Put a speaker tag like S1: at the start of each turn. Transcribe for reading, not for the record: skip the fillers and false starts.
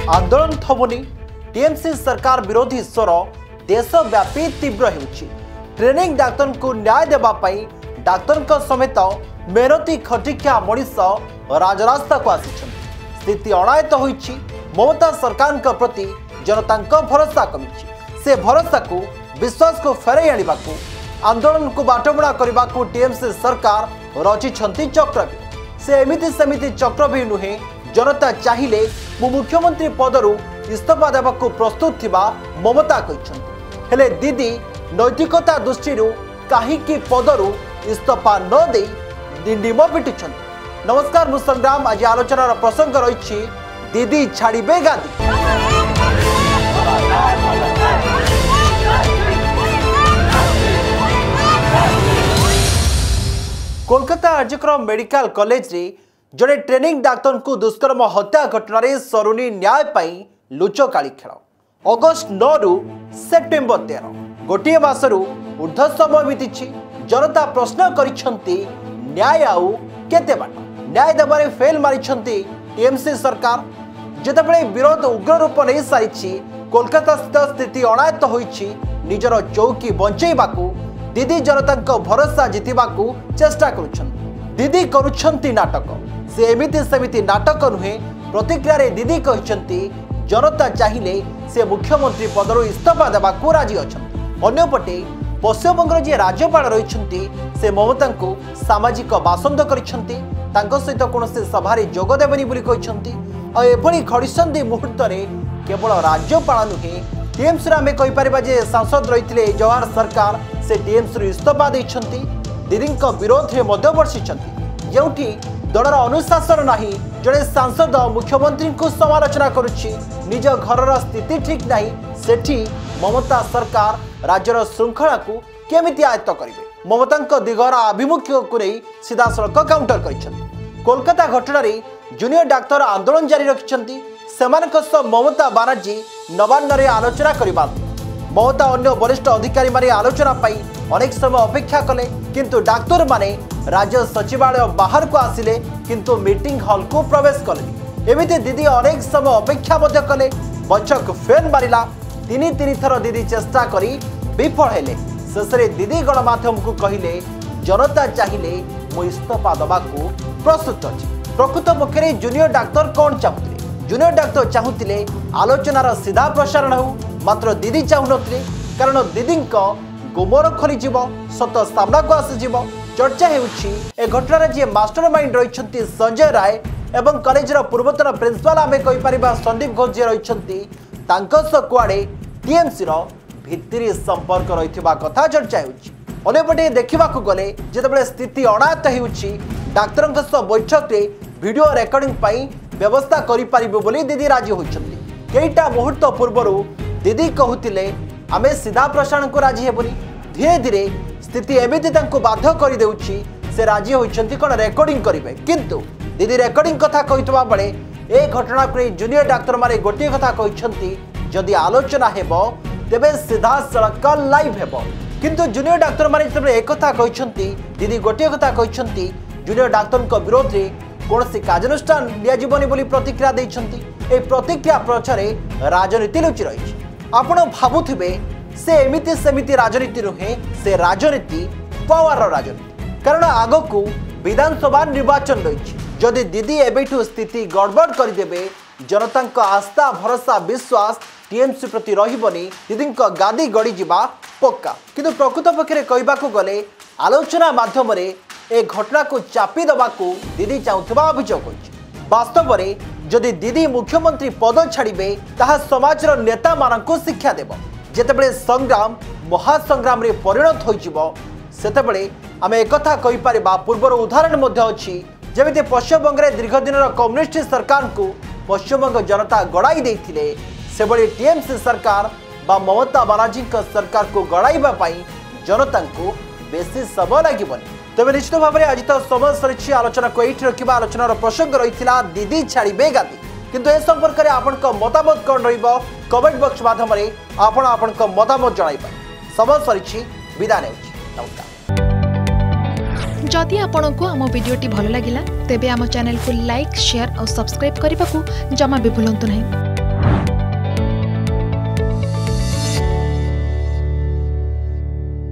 S1: आंदोलन थमुनी टीएमसी सरकार विरोधी स्वर देशव्यापी तीव्र होउछि। ट्रेनिंग डाक्तर को न्याय देबा पई डाक्तर समेत मेहनती खटिकिया मनीष राजरास्ता को आसिछन। स्थिति अणायत होइछि। ममता सरकार प्रति जनता भरोसा कमिछि। से भरोसा को विश्वास को फेरई आनिबा को आंदोलन को बाटबुणा करने को टीएमसी सरकार रचिछंती चक्रव्यूह। से एमिति सेमिति चक्रव्यूह नुहे। जनता चाहिए मु मुख्यमंत्री पदरु इस्तीफा देवा को प्रस्तुत थिबा ममता कहिछंती। हेले दीदी नैतिकता दृष्टि कहीं पदरु इस्तीफा न दे डिंडिम पिटुछंती। नमस्कार, मु संग्राम। आज आलोचनार प्रसंग रही दीदी छाड़िबे गादी। कोलकाता आर्यक्रम मेडिकल कॉलेज रे जड़े ट्रेनिंग डाक्तर को दुष्कर्म हत्या घटना रे सरुनी न्याय पाई लुचकाली खेल। अगस्ट 9 रु सेप्टेम्बर 13 गोटे मासरु ऊर्ध्व समय बीती। जनता प्रश्न करिछंती न्याय आउ केते बाट। न्याय देबारे फेल मारिछंती टीएमसी सरकार। जेतेबेले विरोध उग्र रूप नहीं सारी कोलकाता स्थित स्थिति अणायत होइछि। निजर चौकी बंचैबाकू दीदी जनता भरोसा जितिबाकू चेष्टा करुछंती। दीदी करुछंती नाटक। से एमिति सेमिति नाटक नुहे। प्रतिक्रिया रे दीदी कहिछंती जनता चाहिए से मुख्यमंत्री पदरु इस्तीफा देबाकू राजी अछंती। अन्यपटे पश्चिमबंग जे राज्यपाल रहिछंती से ममता को सामाजिक बासंद करिछंती। तांको सहित कोनोसी सभारे जोग देबनी बोली कहिछंती। आ एभली खडिसंदी मुहूर्त रे केवल राज्यपाल नुहे टीएमसी आमे कहि परिबा जे सांसद रहिथिले जवाहर सरकार से टीएमसी इस्तीफा दैछंती। दीदी विरोध में मध्य बर्षिछंती। जेउठी दलर अनुशासन नाही जड़े सांसद मुख्यमंत्री को समालोचना करुछि। निज घरर स्थिति ठीक नहीं सेठी ममता सरकार राज्यर श्रृंखला को केमिति आयत्त करिवे। ममता दिगरा आभिमुख्य को नहीं सीधासलख काउंटर करिछंती। कोलकाता घटना रे जूनियर डाक्तर आंदोलन जारी रखिछंती। सेमानक ममता बानर्जी नवान्न रे आलोचना करिबा। ममता अन्य वरिष्ठ अधिकारी माने आलोचना पाई अनेक समय अपेक्षा कले, किंतु डाक्तर माने राज्य सचिवालय बाहर को आसिले किंतु मीटिंग हॉल को प्रवेश कले। एमिति दीदी अनेक समय अपेक्षा मध्य कले। बचक फेल मारिला। तीन थर दीदी चेष्टा करी विफल हेले। शेषे दीदी गणमाध्यम को कहिले जनता चाहिए मु इस्तीफा दबाकू प्रस्तुत अछि। प्रकृत पक्षरे जूनियर डाक्तर कौन चाहूले? जूनियर डाक्तर चाहूले आलोचनार सीधा प्रसारण हो, मात्र दीदी चाहूनथिले। कारण दीदी गोमर खोली सत सामना को आसीज। चर्चा होउछि ए घटना जे मास्टरमाइंड रहिछंती संजय राय एवं कॉलेज पूर्वतन प्रिंसिपल आमे कहि परिबा संदीप घोष जे रहिछंती तांकस कुआडे टीएमसी रो भित्तिरी संपर्क रहिथिबा कथा चर्चा होउछि। अनेपटे देखिबाकू गले जेतेबेले स्थिति अणायत होउछि डाक्तरंक सह बैठक रे वीडियो रेकॉर्डिंग पाई व्यवस्था करि परिबो बोली दीदी राजी होइछंती। केइटा मुहूर्त पूर्वरु दीदी कहूतिले आमे सीधा प्रसारण को राजी हेबोनी। धीरे धीरे स्थिति एमिति तांको बाध्य करि देउछि। से राजी होइछंती कोन रेकॉर्डिंग करिवे, किंतु दीदी रेकॉर्डिंग कथा कहितबा बेले ए घटना को जूनियर डाक्तर माने गोटे कथा कहिछंती जदि आलोचना हेबो तेबे सीधा सड़क लाइव हेबो। किंतु जूनियर डाक्तर माने तबे एक कथा कहिछंती दीदी गोटे कथा कहिछंती जूनियर डाक्तर को विरोध रे कोनसी कार्यानुष्ठान लिया जीवनी बोली प्रतिक्रिया दैछंती। ए प्रतिक्रिया पछरे राजनीति लुचि रहिछि। आपण भाबुथिबे से एमिति सेमिति राजनीति नुहे, से राजनीति पावर राजनीति। कारण आगो को विधानसभा निर्वाचन रही। जदि दीदी एबेठु स्थिति गड़बड़ करदेवे जनता आस्था भरोसा विश्वास टीएमसी प्रति रहिबनी। दीदी गादी गड़ी जिबा पक्का। किंतु प्रकृत पक्षरे कहबाकू गले आलोचना माध्यम रे ए घटना को चापी दबाकू दीदी चाहुथिबा अभियोग होइछि। वास्तव में जदि दीदी मुख्यमंत्री पद छाड़िबे ताहा समाजर नेता मानकू शिक्षा देब। जेतेबेले संग्राम महासंग्राम रे परिणत होइजिबो सेतेबेले आमे एकथा कहि परिबा। पूर्वर उदाहरण मध्ये अछि जेमिति पश्चिमबंग रे दीर्घ दिनर कम्युनिस्ट सरकार को पश्चिमबंग जनता गड़ाई देथिले, सेबळे टीएमसी सरकार बा ममता बानर्जी सरकार को गड़ाइबा पई जनता को बेसी समय लागिबनी। तबे निश्चित भाव में आज तो समय सरी आलोचना को ये रखा। आलोचनार प्रसंग रही दीदी छाड़िबे गादी। किंतु ए संपर्क में आपण मतामत कौन रमेंट बॉक्स माध्यम आपण मतामत जन समय सरी विदा ने।
S2: जदि आपण को आम भिडी भल लगा तेब आम चैनल को लाइक शेयर और सब्सक्राइब करने को जमा भी भूलु नहीं।